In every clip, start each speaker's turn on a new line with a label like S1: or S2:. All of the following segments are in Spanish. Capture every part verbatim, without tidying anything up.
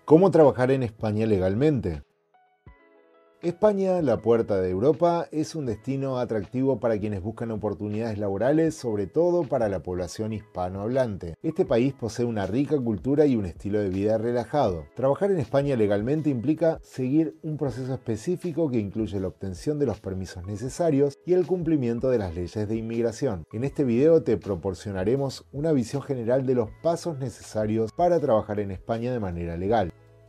S1: ¿Cómo trabajar en España legalmente? España, la puerta de Europa, es un destino atractivo para quienes buscan oportunidades laborales, sobre todo para la población hispanohablante. Este país posee una rica cultura y un estilo de vida relajado. Trabajar en España legalmente implica seguir un proceso específico que incluye la obtención de los permisos necesarios y el cumplimiento de las leyes de inmigración. En este video te proporcionaremos una visión general de los pasos necesarios para trabajar en España de manera legal.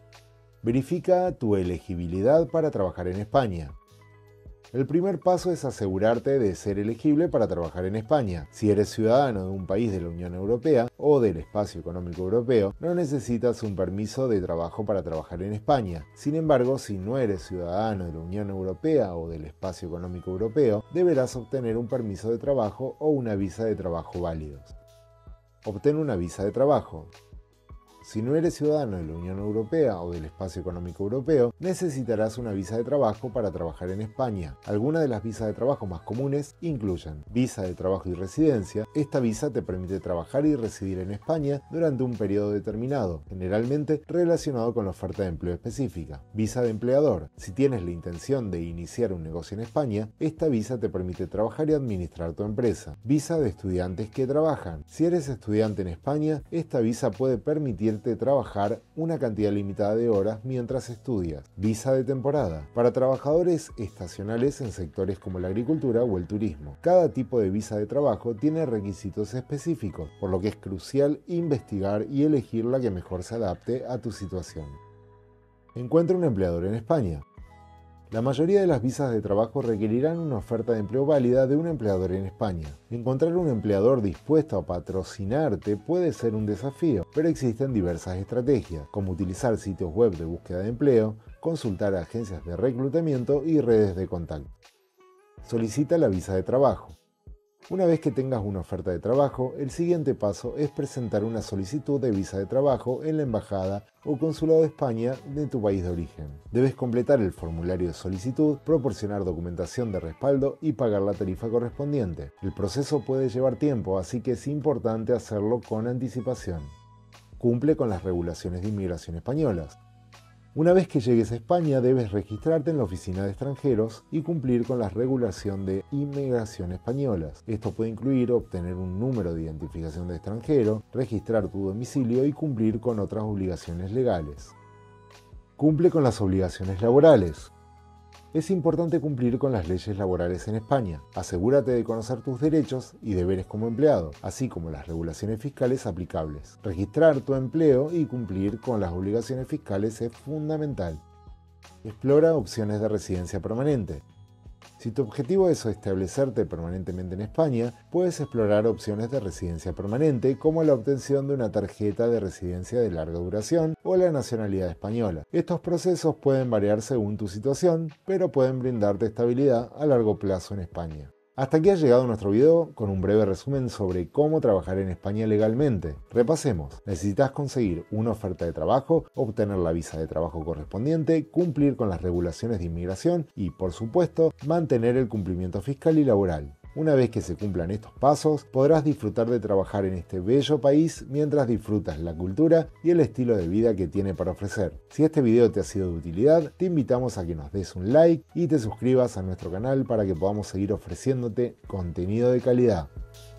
S1: Verifica tu elegibilidad para trabajar en España. El primer paso es asegurarte de ser elegible para trabajar en España. Si eres ciudadano de un país de la Unión Europea o del Espacio Económico Europeo, no necesitas un permiso de trabajo para trabajar en España. Sin embargo, si no eres ciudadano de la Unión Europea o del Espacio Económico Europeo, deberás obtener un permiso de trabajo o una visa de trabajo válidos. Obtén una visa de trabajo. Si no eres ciudadano de la Unión Europea o del Espacio Económico Europeo, necesitarás una visa de trabajo para trabajar en España. Algunas de las visas de trabajo más comunes incluyen visa de trabajo y residencia. Esta visa te permite trabajar y residir en España durante un periodo determinado, generalmente relacionado con la oferta de empleo específica. Visa de empleador. Si tienes la intención de iniciar un negocio en España, esta visa te permite trabajar y administrar tu empresa. Visa de estudiantes que trabajan. Si eres estudiante en España, esta visa puede permitir trabajar una cantidad limitada de horas mientras estudias. Visa de temporada. Para trabajadores estacionales en sectores como la agricultura o el turismo. Cada tipo de visa de trabajo tiene requisitos específicos, por lo que es crucial investigar y elegir la que mejor se adapte a tu situación. Encuentra un empleador en España. La mayoría de las visas de trabajo requerirán una oferta de empleo válida de un empleador en España. Encontrar un empleador dispuesto a patrocinarte puede ser un desafío, pero existen diversas estrategias, como utilizar sitios web de búsqueda de empleo, consultar a agencias de reclutamiento y redes de contacto. Solicita la visa de trabajo. Una vez que tengas una oferta de trabajo, el siguiente paso es presentar una solicitud de visa de trabajo en la embajada o consulado de España de tu país de origen. Debes completar el formulario de solicitud, proporcionar documentación de respaldo y pagar la tarifa correspondiente. El proceso puede llevar tiempo, así que es importante hacerlo con anticipación. Cumple con las regulaciones de inmigración españolas. Una vez que llegues a España, debes registrarte en la oficina de extranjeros y cumplir con la regulación de inmigración españolas. Esto puede incluir obtener un número de identificación de extranjero, registrar tu domicilio y cumplir con otras obligaciones legales. Cumple con las obligaciones laborales. Es importante cumplir con las leyes laborales en España. Asegúrate de conocer tus derechos y deberes como empleado, así como las regulaciones fiscales aplicables. Registrar tu empleo y cumplir con las obligaciones fiscales es fundamental. Explora opciones de residencia permanente. Si tu objetivo es establecerte permanentemente en España, puedes explorar opciones de residencia permanente como la obtención de una tarjeta de residencia de larga duración o la nacionalidad española. Estos procesos pueden variar según tu situación, pero pueden brindarte estabilidad a largo plazo en España. Hasta aquí ha llegado nuestro video con un breve resumen sobre cómo trabajar en España legalmente. Repasemos. Necesitas conseguir una oferta de trabajo, obtener la visa de trabajo correspondiente, cumplir con las regulaciones de inmigración y, por supuesto, mantener el cumplimiento fiscal y laboral. Una vez que se cumplan estos pasos, podrás disfrutar de trabajar en este bello país mientras disfrutas la cultura y el estilo de vida que tiene para ofrecer. Si este video te ha sido de utilidad, te invitamos a que nos des un like y te suscribas a nuestro canal para que podamos seguir ofreciéndote contenido de calidad.